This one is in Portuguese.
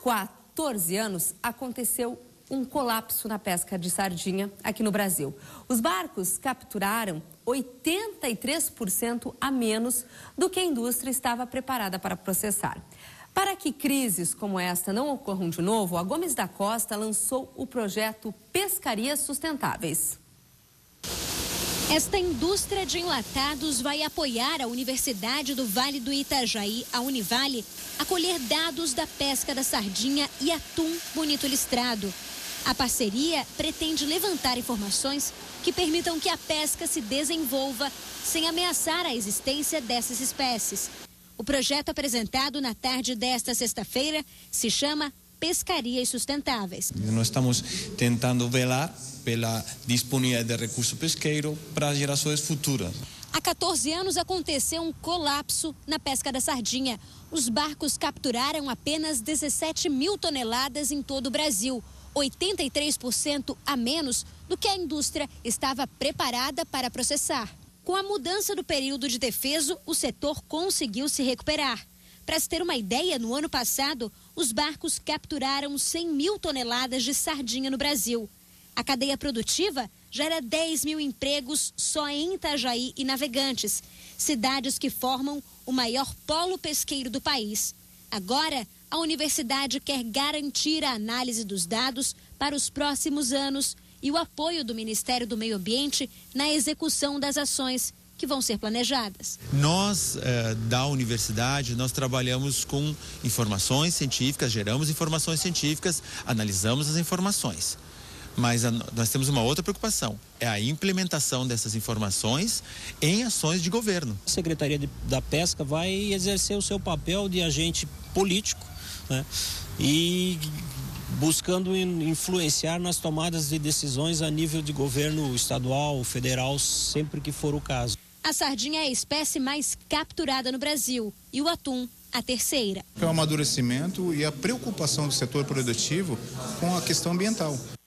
14 anos aconteceu um colapso na pesca de sardinha aqui no Brasil. Os barcos capturaram 83% a menos do que a indústria estava preparada para processar. Para que crises como esta não ocorram de novo, a Gomes da Costa lançou o projeto Pescarias Sustentáveis. Esta indústria de enlatados vai apoiar a Universidade do Vale do Itajaí, a Univale, a colher dados da pesca da sardinha e atum bonito listrado. A parceria pretende levantar informações que permitam que a pesca se desenvolva sem ameaçar a existência dessas espécies. O projeto apresentado na tarde desta sexta-feira se chama Pescarias Sustentáveis. Nós estamos tentando velar pela disponibilidade de recurso pesqueiro para gerações futuras. Há 14 anos aconteceu um colapso na pesca da sardinha. Os barcos capturaram apenas 17 mil toneladas em todo o Brasil, 83% a menos do que a indústria estava preparada para processar. Com a mudança do período de defeso, o setor conseguiu se recuperar. Para se ter uma ideia, no ano passado, os barcos capturaram 100 mil toneladas de sardinha no Brasil. A cadeia produtiva gera 10 mil empregos só em Itajaí e Navegantes, cidades que formam o maior polo pesqueiro do país. Agora, a universidade quer garantir a análise dos dados para os próximos anos e o apoio do Ministério do Meio Ambiente na execução das ações que vão ser planejadas. Nós, da universidade, nós trabalhamos com informações científicas, geramos informações científicas, analisamos as informações. Mas nós temos uma outra preocupação, é a implementação dessas informações em ações de governo. A Secretaria da Pesca vai exercer o seu papel de agente político, né? E buscando influenciar nas tomadas de decisões a nível de governo estadual, federal, sempre que for o caso. A sardinha é a espécie mais capturada no Brasil e o atum a terceira. É o amadurecimento e a preocupação do setor produtivo com a questão ambiental.